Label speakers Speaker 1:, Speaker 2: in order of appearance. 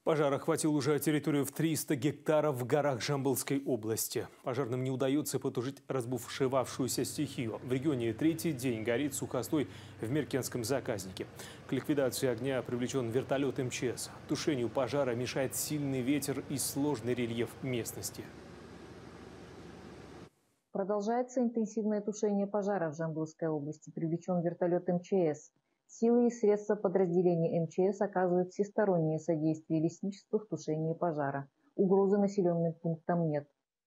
Speaker 1: Пожар охватил уже территорию в 300 гектаров в горах Жамбылской области. Пожарным не удается потушить разбушевавшуюся стихию. В регионе третий день горит сухостой в Меркенском заказнике. К ликвидации огня привлечен вертолет МЧС. Тушению пожара мешает сильный ветер и сложный рельеф местности.
Speaker 2: Продолжается интенсивное тушение пожара в Жамбылской области. Привлечен вертолет МЧС. Силы и средства подразделений МЧС оказывают всестороннее содействие лесничеству в тушении пожара. Угрозы населенным пунктам нет.